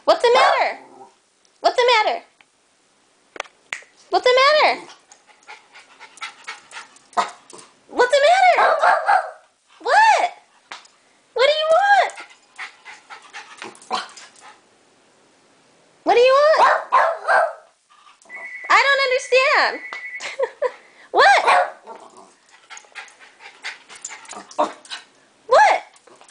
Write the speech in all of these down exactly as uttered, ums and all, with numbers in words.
What's the matter? What's the matter? What's the matter? What's the matter? What? What do you want? What do you want? I don't understand. What? What?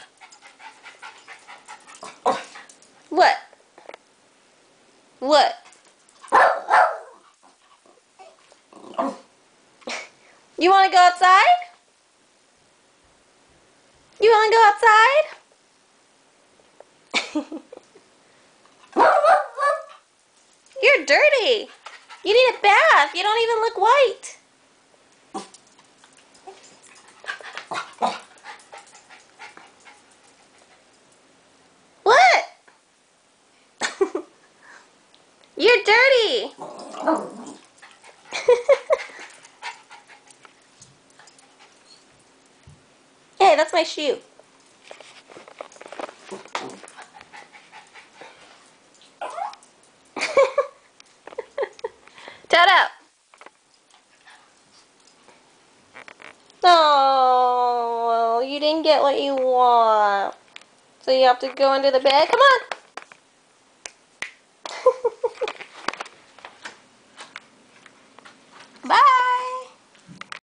What? What? You want to go outside? You want to go outside? You're dirty. You need a bath. You don't even look white. What? You're dirty. Hey, that's my shoe. Toto. Oh, you didn't get what you want. So you have to go under the bed. Come on.